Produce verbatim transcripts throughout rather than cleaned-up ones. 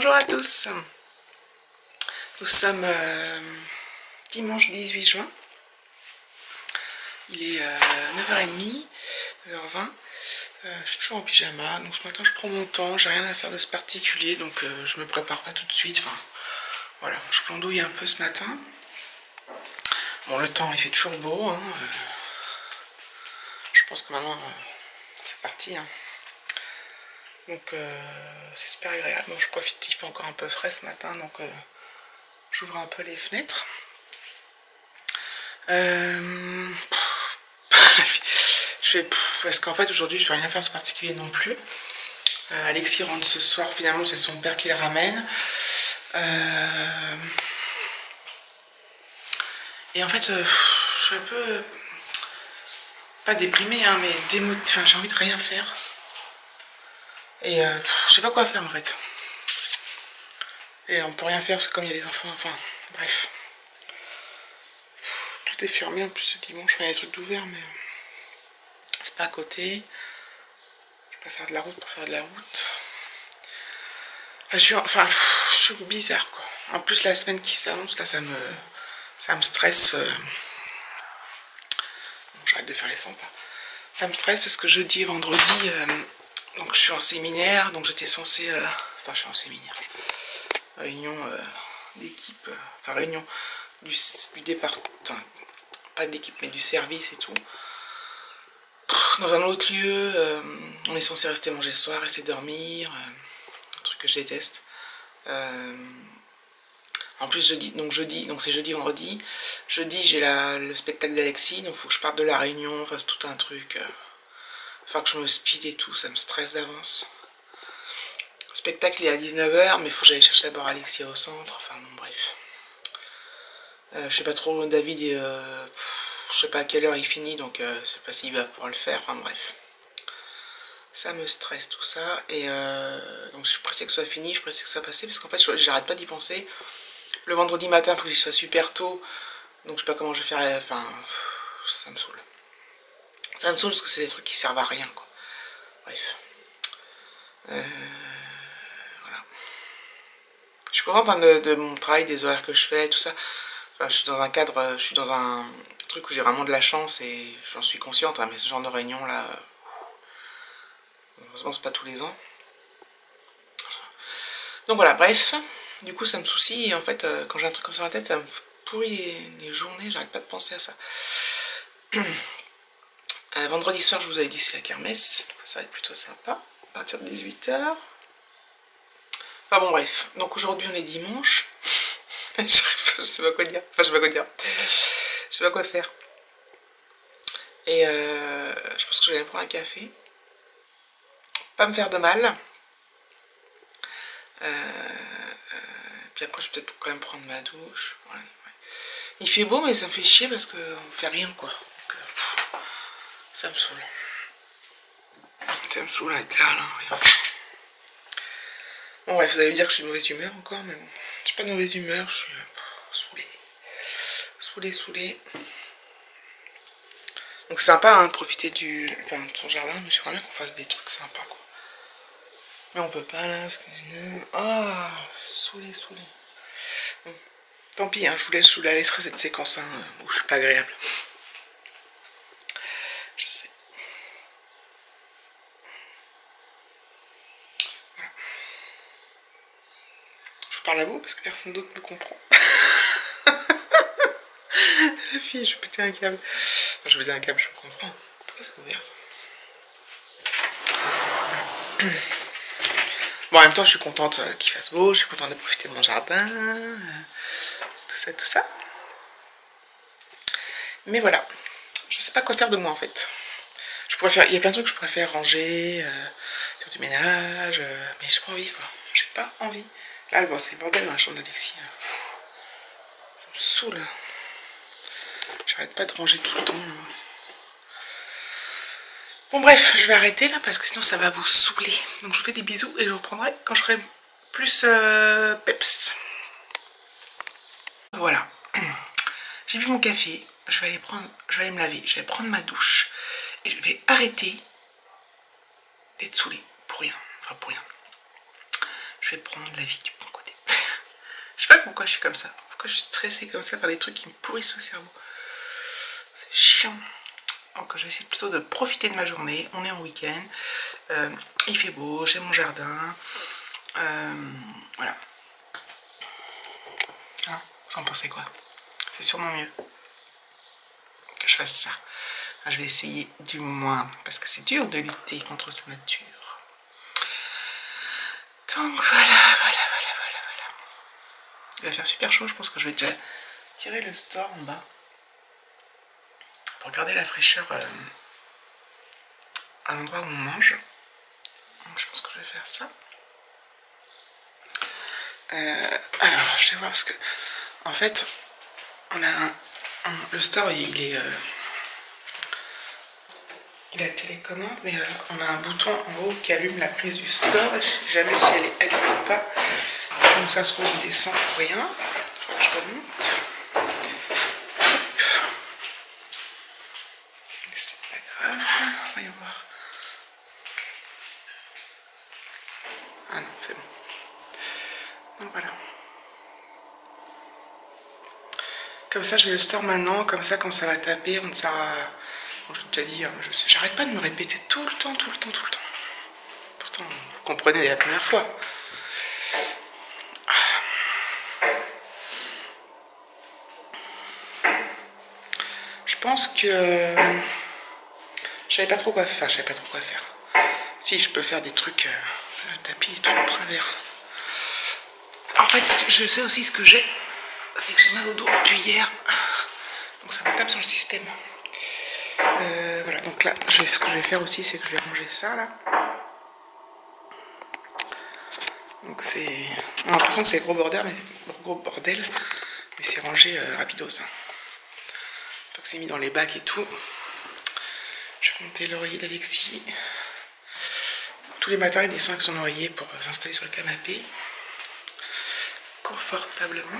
Bonjour à tous, nous sommes euh, dimanche dix-huit juin, il est euh, neuf heures trente, neuf heures vingt, euh, je suis toujours en pyjama, donc ce matin je prends mon temps, j'ai rien à faire de ce particulier, donc euh, je me prépare pas tout de suite, enfin voilà, je glandouille un peu ce matin. Bon, le temps il fait toujours beau, hein, euh, je pense que maintenant euh, c'est parti, hein. Donc euh, c'est super agréable. Bon, je profite, il fait encore un peu frais ce matin, donc euh, j'ouvre un peu les fenêtres. Euh... je vais... Parce qu'en fait aujourd'hui je vais rien faire de particulier non plus. Euh, Alexis rentre ce soir, finalement c'est son père qui le ramène. Euh... Et en fait euh, je suis un peu... pas déprimée, hein, mais démo... enfin, j'ai envie de rien faire. Et euh, je sais pas quoi faire en fait. Et on peut rien faire parce que comme il y a des enfants, enfin bref. Tout est fermé en plus ce dimanche, enfin il y a des trucs d'ouvert mais c'est pas à côté. Je peux faire de la route pour faire de la route. Je suis, enfin, je suis bizarre quoi. En plus la semaine qui s'annonce là ça me, ça me stresse. Euh... Bon, j'arrête de faire les sons pas. Ça me stresse parce que jeudi et vendredi, euh, donc je suis en séminaire, donc j'étais censée, euh... enfin je suis en séminaire. Réunion euh, d'équipe, euh, enfin réunion du, du département, enfin, pas de l'équipe mais du service et tout. Dans un autre lieu, euh, on est censé rester manger le soir, rester dormir, euh, un truc que je déteste. Euh, en plus jeudi, donc jeudi, donc c'est jeudi vendredi. Jeudi j'ai le spectacle d'Alexis, donc il faut que je parte de la réunion, enfin c'est tout un truc. Euh, faut que je me speed et tout, ça me stresse d'avance. Le spectacle il est à dix-neuf heures, mais il faut que j'aille chercher d'abord Alexis au centre, enfin bon bref. Euh, je sais pas trop, David, euh, je sais pas à quelle heure il finit, donc euh, je sais pas s'il va pouvoir le faire, enfin bref. Ça me stresse tout ça, et euh, donc je suis pressée que ce soit fini, je suis pressée que ce soit passé, parce qu'en fait j'arrête pas d'y penser. Le vendredi matin, il faut que j'y sois super tôt, donc je sais pas comment je vais faire, enfin, ça me saoule. Ça me saoule parce que c'est des trucs qui servent à rien, quoi. Bref. Euh, voilà. Je suis contente hein, de, de mon travail, des horaires que je fais, tout ça. Enfin, je suis dans un cadre, je suis dans un truc où j'ai vraiment de la chance et j'en suis consciente, hein, mais ce genre de réunion là, heureusement c'est pas tous les ans. Donc voilà, bref, du coup ça me soucie et en fait euh, quand j'ai un truc comme ça dans la tête, ça me pourrit les, les journées, j'arrête pas de penser à ça. euh, vendredi soir je vous avais dit c'est la kermesse, ça va être plutôt sympa, à partir de dix-huit heures. Enfin bon bref, donc aujourd'hui on est dimanche, je sais pas quoi dire, enfin je sais pas quoi dire, je sais pas quoi faire. Et euh, je pense que je vais aller prendre un café, pas me faire de mal. Euh, euh, puis après je vais peut-être quand même prendre ma douche. Ouais, ouais. Il fait beau mais ça me fait chier parce qu'on fait rien quoi. Donc, euh, pff, ça me saoule. Ça me saoule d'être là, là, rien faire. Bon bref, vous allez me dire que je suis de mauvaise humeur encore, mais bon. Je suis pas de mauvaise humeur, je suis euh, saoulée. Saoulée, saoulée. Donc c'est sympa hein, de profiter du, enfin, de son jardin, mais j'aimerais bien qu'on fasse des trucs sympas quoi. Mais on peut pas là, parce que... Ah, saoulé, saoulé. Bon. Tant pis, hein, je vous laisse, je vous la laisserai cette séquence hein, où je suis pas agréable. Je sais. Voilà. Je vous parle à vous parce que personne d'autre me comprend. La fille, je vais péter un câble. Enfin, je vais péter un câble, je me comprends. Pourquoi c'est ouvert ça? Bon, en même temps, je suis contente euh, qu'il fasse beau, je suis contente de profiter de mon jardin, euh, tout ça, tout ça. Mais voilà, je sais pas quoi faire de moi en fait. Je pourrais faire, il y a plein de trucs que je pourrais faire, ranger, euh, faire du ménage, euh, mais j'ai pas envie quoi. J'ai pas envie. Là, bon, c'est le bordel dans la chambre d'Alexis. Ça me saoule. J'arrête pas de ranger tout le temps. Bon bref, je vais arrêter là parce que sinon ça va vous saouler. Donc je vous fais des bisous et je vous reprendrai quand je serai plus euh, peps. Voilà. J'ai bu mon café. Je vais aller prendre, je vais aller me laver. Je vais prendre ma douche et je vais arrêter d'être saoulée pour rien. Enfin pour rien. Je je vais prendre la vie du bon côté. Je sais pas pourquoi je suis comme ça. Pourquoi je suis stressée comme ça par des trucs qui me pourrissent le cerveau. C'est chiant. Donc je vais essayer plutôt de profiter de ma journée. On est en week-end. Euh, il fait beau, j'ai mon jardin. Euh, voilà. Hein, vous en pensez quoi? C'est sûrement mieux que je fasse ça. Je vais essayer du moins, parce que c'est dur de lutter contre sa nature. Donc voilà, voilà, voilà, voilà, voilà. Il va faire super chaud, je pense que je vais déjà tirer le store en bas. Pour garder la fraîcheur euh, à l'endroit où on mange. Donc je pense que je vais faire ça. Euh, alors, je vais voir parce que, en fait, on a un, un, le store, il est... Euh, il a télécommande, mais euh, on a un bouton en haut qui allume la prise du store. Je sais jamais si elle est allumée ou pas. Donc ça se trouve, il descend pour rien. Il faut que je remonte. C'est pas grave. Voyons voir. Ah non, c'est bon. Donc voilà. Comme ça, je vais le store maintenant. Comme ça, quand ça va taper, on ne sert à... Bon, j'ai déjà dit, hein, je sais, j'arrête pas de me répéter tout le temps, tout le temps, tout le temps. Pourtant, vous comprenez la première fois. Je pense que euh, je savais pas trop quoi faire. Enfin, je savais pas trop quoi faire. Si, je peux faire des trucs. Euh, le tapis est tout de travers. En fait, ce que je sais aussi ce que j'ai, c'est que j'ai mal au dos depuis hier. Donc ça me tape sur le système. Euh, voilà, donc là, je, ce que je vais faire aussi, c'est que je vais ranger ça là. Donc c'est... On a l'impression que c'est gros bordel, mais gros bordel, mais c'est rangé euh, rapidos. Hein. Une fois que c'est mis dans les bacs et tout. Je vais monter l'oreiller d'Alexis. Tous les matins, il descend avec son oreiller pour euh, s'installer sur le canapé. Confortablement.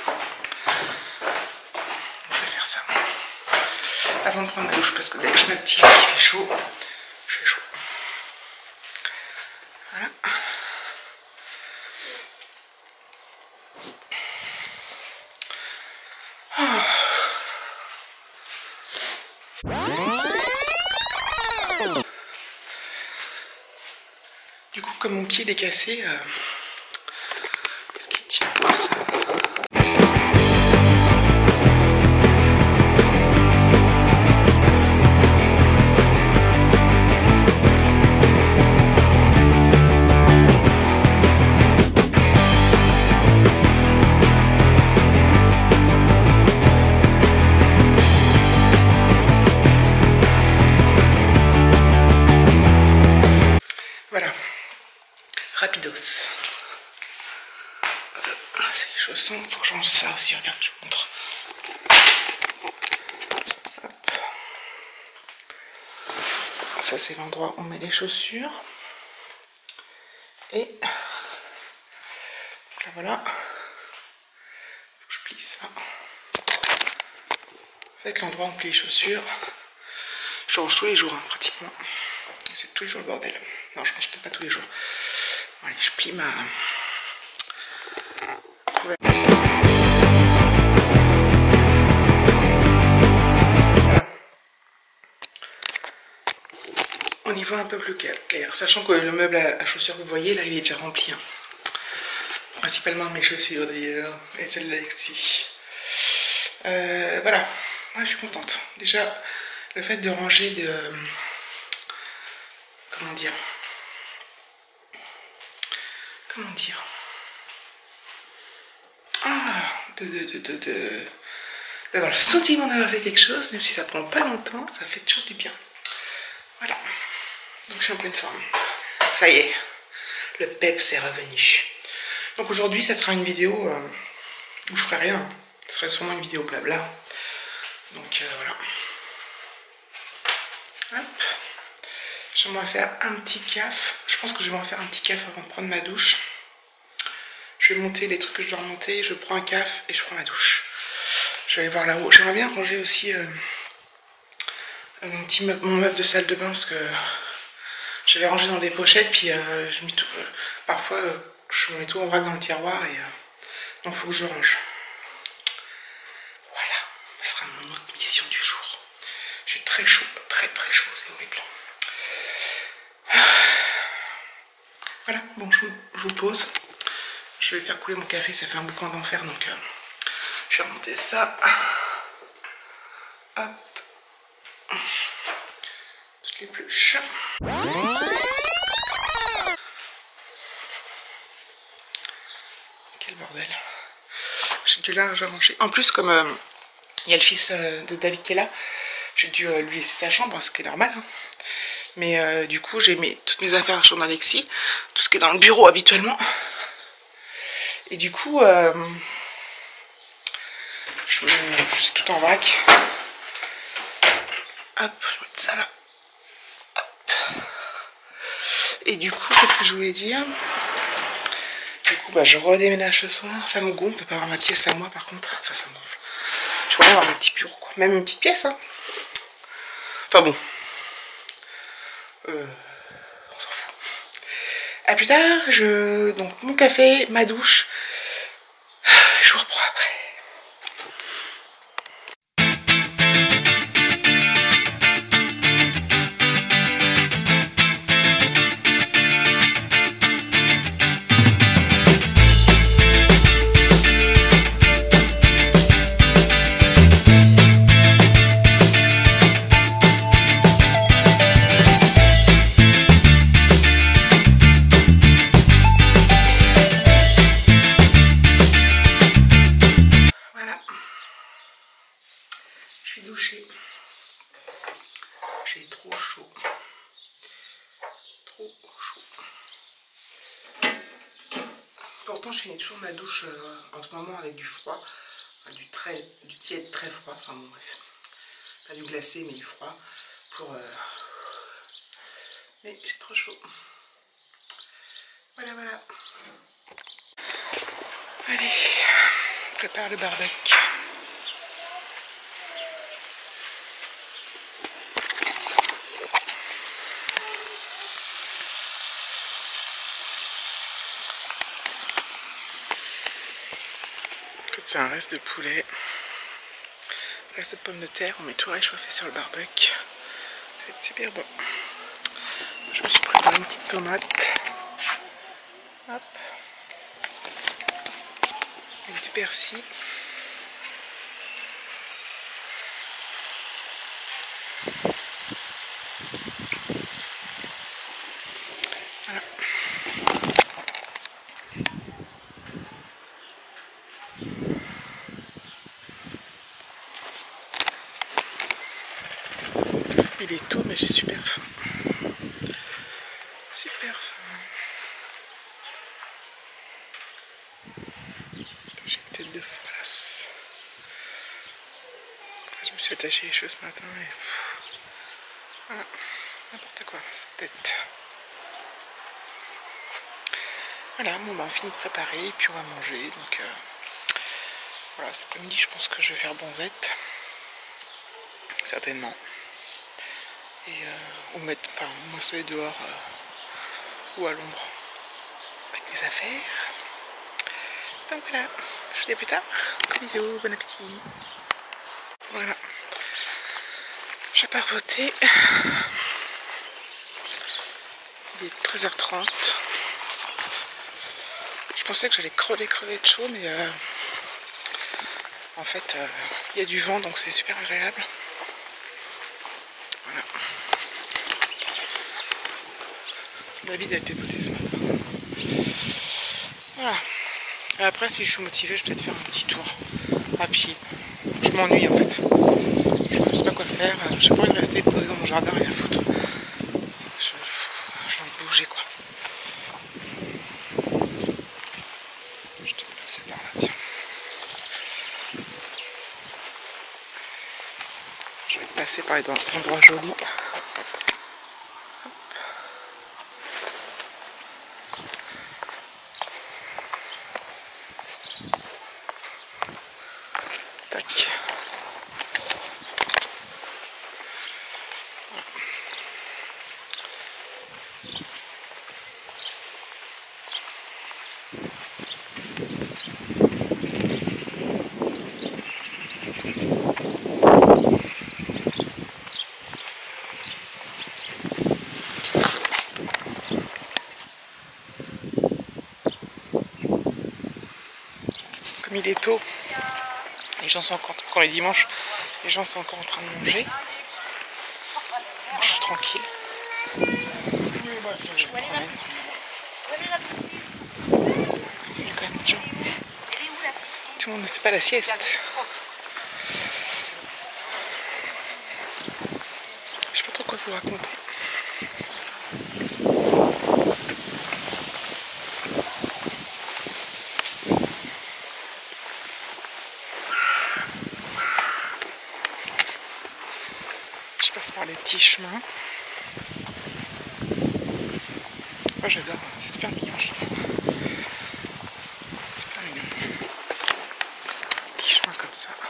Donc, je vais faire ça. Avant de prendre ma douche, parce que dès que je m'active, il fait chaud. J'ai chaud. Voilà. Oh. Du coup, comme mon pied il est cassé, euh, est-ce qu'il tient comme ça? Voilà, rapidos. C'est les chaussons, il faut que je range ça aussi, regarde, je vous montre. Hop. Ça c'est l'endroit où on met les chaussures. Et donc là voilà, faut que je plie ça. En fait l'endroit où on plie les chaussures, je range tous les jours hein, pratiquement. C'est tous les jours le bordel. Non, je range peut-être pas tous les jours. Bon, allez, je plie ma... Ouais. Voilà. On y voit un peu plus clair. Sachant que le meuble à chaussures que vous voyez, là, il est déjà rempli. Hein. Principalement mes chaussures d'ailleurs, et celles d'Alexis. Euh, voilà. Moi, je suis contente. Déjà, le fait de ranger de... Comment dire Comment dire Ah de, de, de, de, de, d'avoir le sentiment d'avoir fait quelque chose, même si ça prend pas longtemps, ça fait toujours du bien. Voilà. Donc je suis en pleine forme. Ça y est, le peps est revenu. Donc aujourd'hui, ça sera une vidéo euh, où je ferai rien. Ce sera sûrement une vidéo blabla. Donc euh, voilà. Hop. Je vais m'en faire un petit caf. Je pense que je vais m'en faire un petit caf avant de prendre ma douche. Je vais monter les trucs que je dois remonter. Je prends un caf et je prends ma douche. Je vais aller voir là-haut. J'aimerais bien ranger aussi euh, mon petit meuble, mon meuble de salle de bain parce que j'avais rangé dans des pochettes. Puis euh, je mis tout, euh, parfois euh, je je mets tout en vrac dans le tiroir et euh, donc il faut que je range. Voilà, ce sera mon autre mission du jour. J'ai très chaud, très très chaud, c'est horrible. Voilà, bon, je vous, je vous pose. Je vais faire couler mon café, ça fait un boucan d'enfer, donc euh, je vais remonter ça. Hop. Toutes les pluches. Quel bordel. J'ai du linge à manger. En plus, comme euh, il y a le fils euh, de David qui est là, j'ai dû euh, lui laisser sa chambre, ce qui est normal. Hein. Mais euh, du coup, j'ai mis toutes mes affaires à la chambre d'Alexis, tout ce qui est dans le bureau habituellement. Et du coup, euh, je me je suis tout en vrac. Hop, je vais mettre ça là. Hop. Et du coup, qu'est-ce que je voulais dire? Du coup, bah, je redéménage ce soir. Ça me gonfle de pas avoir ma pièce à moi, par contre. Enfin, ça me gonfle. Je pourrais avoir mon petit bureau, quoi. Même une petite pièce, hein. Enfin bon. Euh, on s'en fout. A plus tard, je... Donc, mon café, ma douche. Je vous reprends après. J'ai trop chaud. Trop chaud. Pourtant, je finis toujours ma douche euh, en ce moment avec du froid. Enfin, du, très, du tiède très froid. Enfin bon, bref. Pas du glacé, mais du froid. Pour. Euh... Mais j'ai trop chaud. Voilà, voilà. Allez, on prépare le barbecue. C'est un reste de poulet, reste de pommes de terre, on met tout réchauffé sur le barbecue. Ça va être super bon. Je me suis préparé une petite tomate. Hop. Avec du persil. Voilà. Il est tôt, mais j'ai super faim. Super faim. J'ai une tête de folasse. Je me suis attaché les cheveux ce matin et... Pff, voilà, n'importe quoi, cette tête. Voilà, bon bah on finit de préparer et puis on va manger. Donc euh, voilà, cet après-midi je pense que je vais faire bonzette. Certainement. Et euh, ou mettre, enfin, m'installer dehors euh, ou à l'ombre avec mes affaires. Donc voilà, je vous dis à plus tard. Bisous, bon appétit. Voilà. Je pars voter. Il est treize heures trente. Je pensais que j'allais crever, crever de chaud, mais euh, en fait, il euh, y a du vent, donc c'est super agréable. Voilà. David a été voté ce matin. Voilà. Et après, si je suis motivée, je vais peut-être faire un petit tour à pied. Je m'ennuie en fait. Je ne sais pas quoi faire. J'ai pas envie de rester posée dans mon jardin, rien foutre. J'ai envie de bouger quoi. Je te passer par là, tiens. Je vais passer par les endroits jolis. Tac. il est tôt. Les gens sont encore, quand les dimanches, les gens sont encore en train de manger. Donc, je suis tranquille. Je me promène. Il y a quand même des gens. Tout le monde ne fait pas la sieste. Je sais pas trop quoi vous raconter. Je passe par les petits chemins. Moi j'adore, c'est super mignon je trouve. Super mignon. Petits chemins comme ça.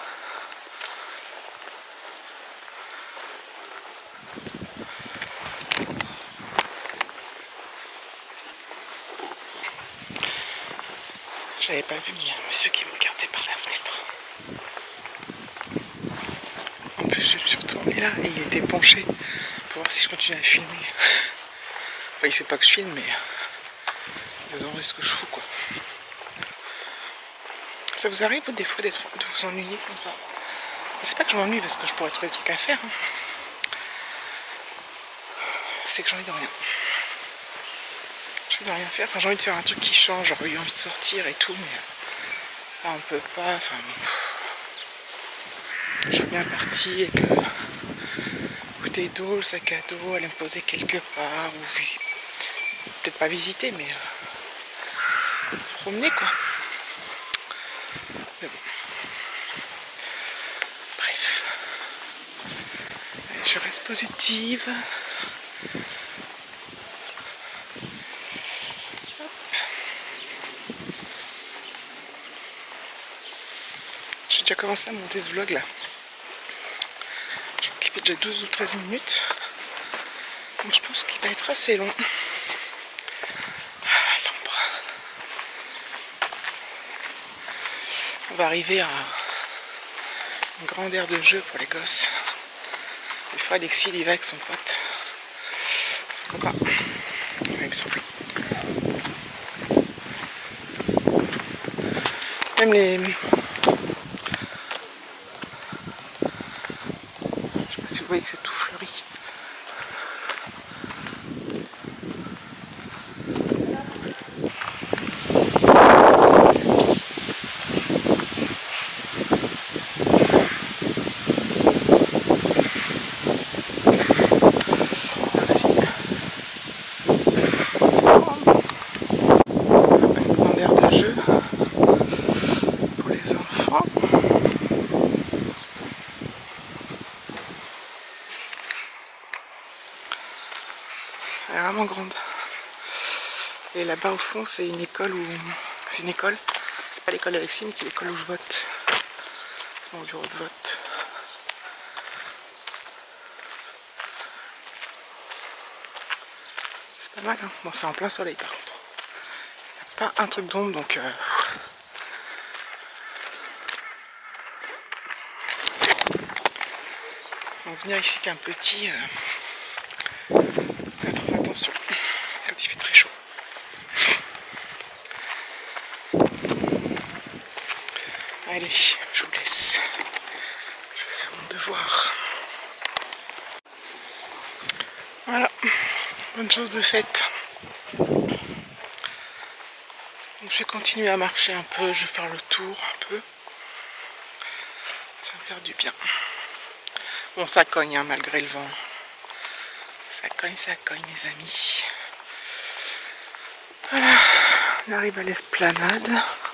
J'avais pas vu, mais il y a un monsieur qui me regardait par la fenêtre. En plus, je suis retournée là et il était penché pour voir si je continue à filmer. Enfin, il sait pas que je filme, mais il doit demander ce que je fous, quoi. Ça vous arrive, des fois, d'être, de vous ennuyer comme ça? C'est pas que je m'ennuie parce que je pourrais trouver des trucs à faire. Hein. C'est que j'ai envie de rien. J'ai envie de rien faire. Enfin, j'ai envie de faire un truc qui change. J'aurais eu envie de sortir et tout, mais là, on peut pas. Enfin, je serais bien partie et que bouteille d'eau, le sac à dos, aller me poser quelque part ou visiter. Peut-être pas visiter, mais euh, promener quoi. Mais bon. Bref. Allez, je reste positive. J'ai déjà commencé à monter ce vlog là. Je crois qu'il fait déjà douze ou treize minutes. Donc je pense qu'il va être assez long. On va arriver à une grande aire de jeu pour les gosses. Des fois Alexis il y va avec son pote. Son copain. Ouais, il me semble. Même les... Je sais pas si vous voyez que c'est tout fleuri. Elle est vraiment grande. Et là-bas au fond c'est une école où... C'est une école. C'est pas l'école Alexis, mais c'est l'école où je vote. C'est mon bureau de vote. C'est pas mal hein. Bon c'est en plein soleil par contre. Il n'y a pas un truc d'ombre donc... Euh... Donc venir ici qu'un petit... Euh... Faire très attention quand il fait très chaud. Allez, je vous laisse. Je vais faire mon devoir. Voilà, bonne chose de faite. Donc, je vais continuer à marcher un peu, je vais faire le tour un peu. Ça va me faire du bien. Bon, ça cogne hein, malgré le vent. Ça cogne, ça cogne les amis. Voilà, on arrive à l'esplanade.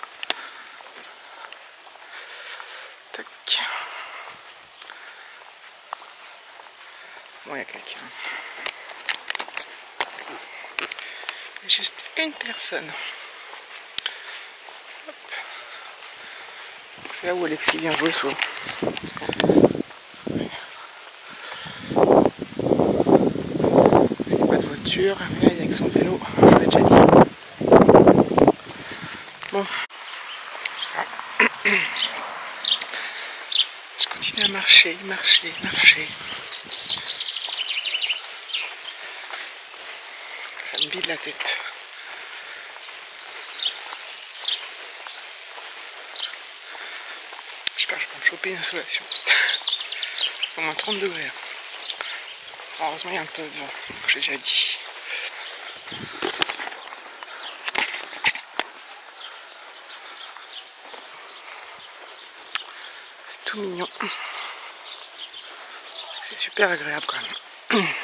Tac. Bon, il y a quelqu'un. Il y a juste une personne. C'est là où Alexis vient jouer souvent. Parce qu'il n'y a pas de voiture, mais là il est avec son vélo, je vous l'ai déjà dit. Bon. Je continue à marcher, marcher, marcher. Ça me vide la tête. choper une insolation. Au moins trente degrés. Heureusement il y a un peu de vent, j'ai déjà dit. C'est tout mignon. C'est super agréable quand même.